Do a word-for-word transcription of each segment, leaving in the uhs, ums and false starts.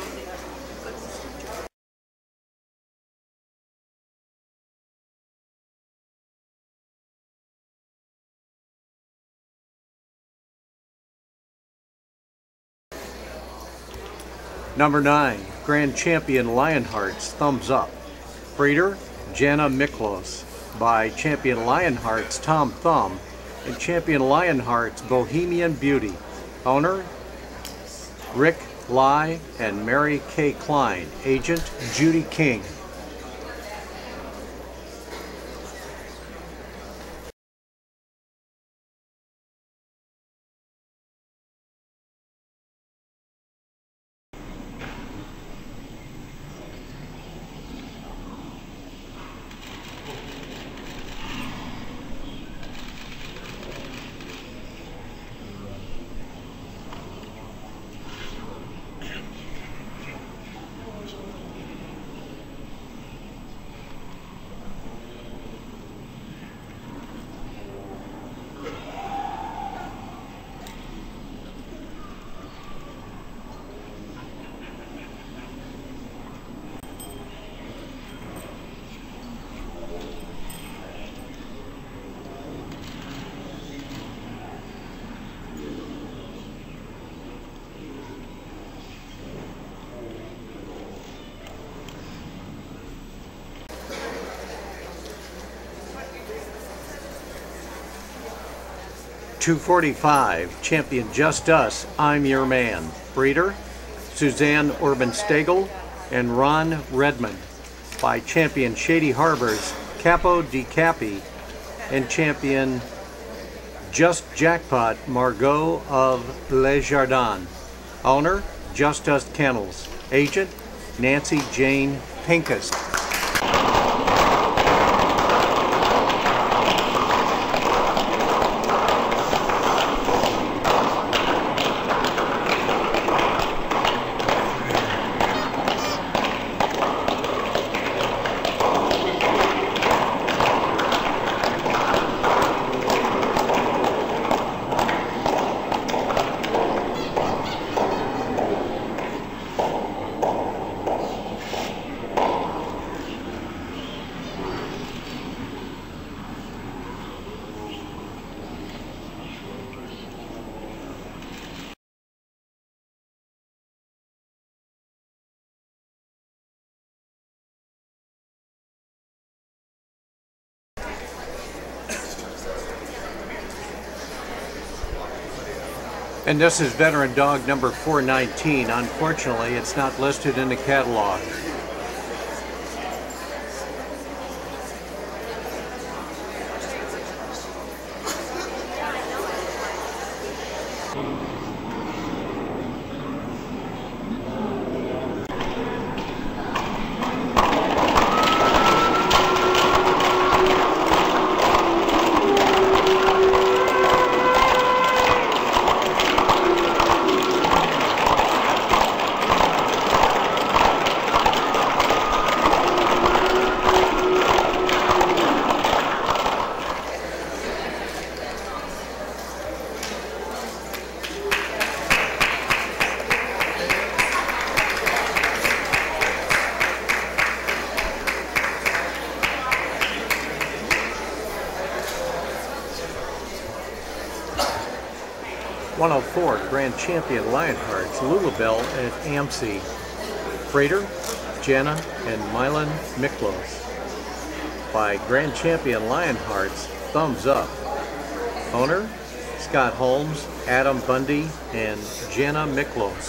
Number nine, Grand Champion Lionhearts, thumbs up. Breeder, Jana Miklos. By Champion Lionhearts, Tom Thumb. And Champion Lionhearts, Bohemian Beauty. Owner, Rick Lai and Mary K. Klein. Agent, Judy King. two forty-five, Champion Just Us, I'm Your Man. Breeder, Suzanne Orban-Stagel and Ron Redmond. By Champion Shady Harbors, Capo Di Capi, and Champion Just Jackpot, Margot of Les Jardins. Owner, Just Us Kennels. Agent, Nancy Jane Pincus. And this is veteran dog number four nineteen. Unfortunately, it's not listed in the catalog. one oh four, Grand Champion Lionhearts, Lulabelle at A M C. Breeder, Jana and Milan Miklos. By Grand Champion Lionhearts, thumbs up. Owner, Scott Holmes, Adam Bundy, and Jana Miklos.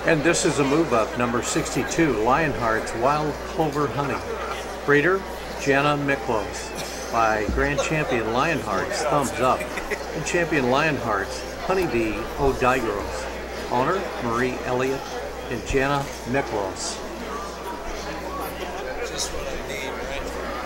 And this is a move up, number sixty-two, Lionheart's Wild Clover Honey. Breeder, Jana Miklos. By Grand Champion Lionheart's Thumbs Up. And Champion Lionheart's Honeybee Odigros. Owner, Marie Elliott and Jana Miklos. Just what I need, right?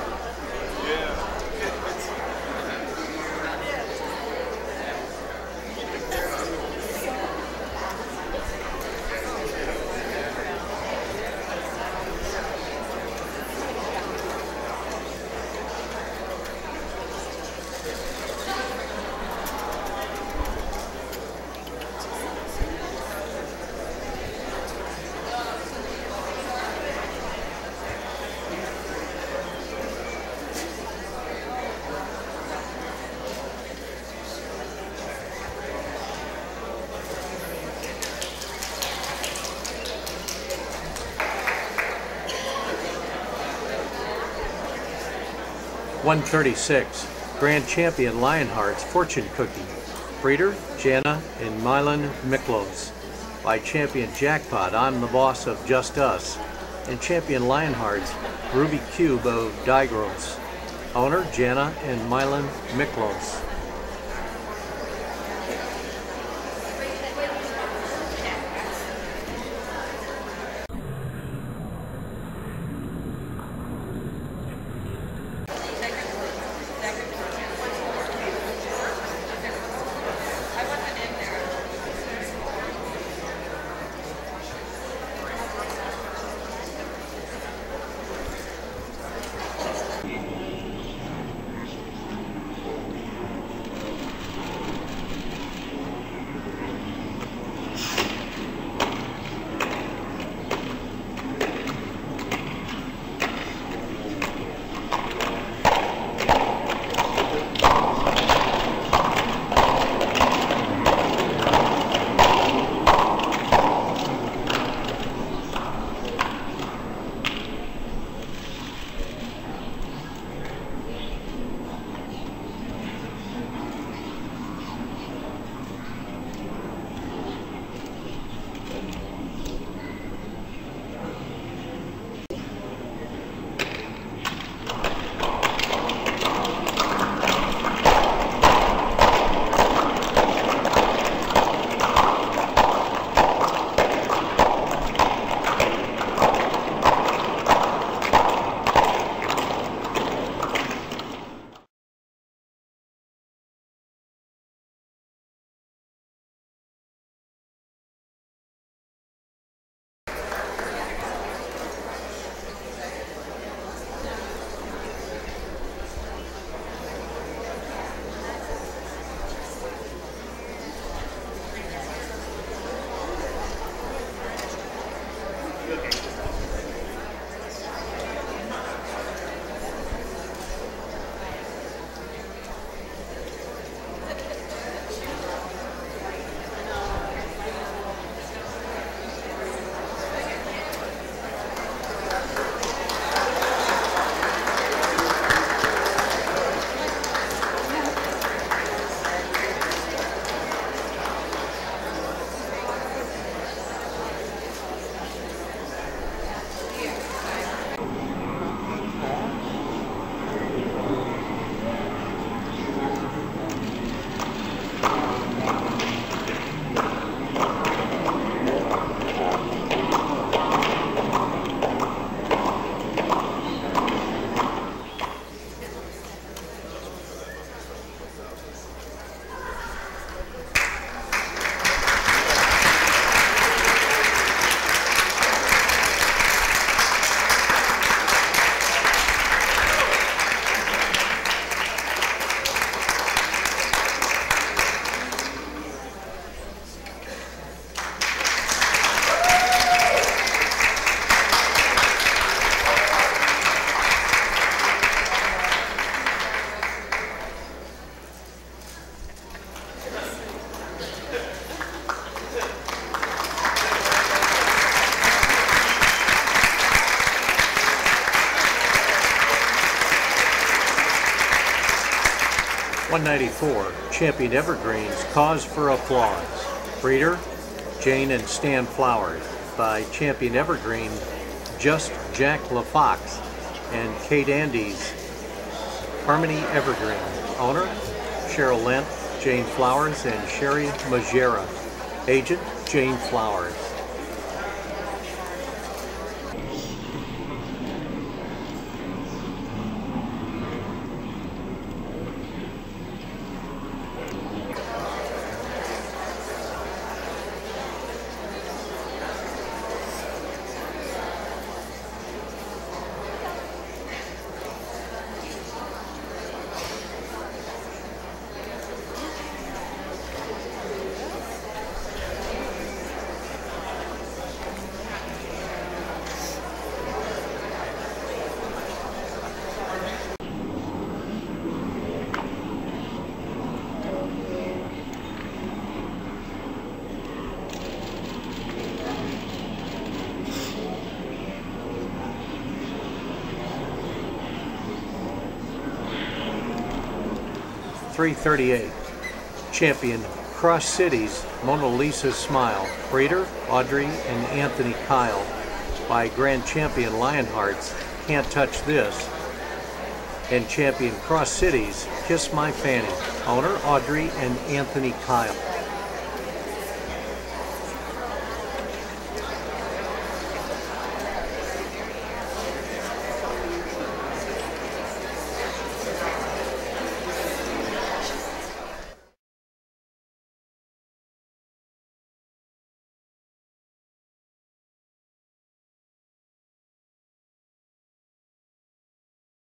one thirty-six, Grand Champion Lionheart's Fortune Cookie. Breeder, Jana and Milan Miklos. By Champion Jackpot, I'm the Boss of Just Us. And Champion Lionheart's Ruby Cube of Digros. Owner, Jana and Milan Miklos. one ninety-four, Champion Evergreen's Cause for Applause. Breeder, Jane and Stan Flowers. by Champion Evergreen, Just Jack LaFox, and Kate Andes. Harmony Evergreen. Owner, Cheryl Lent, Jane Flowers, and Sherry Majera. Agent, Jane Flowers. three thirty-eight. Champion Cross Cities, Mona Lisa Smile. Breeder, Audrey and Anthony Kyle. By Grand Champion Lionhearts, Can't Touch This. And Champion Cross Cities, Kiss My Fanny. Owner, Audrey and Anthony Kyle.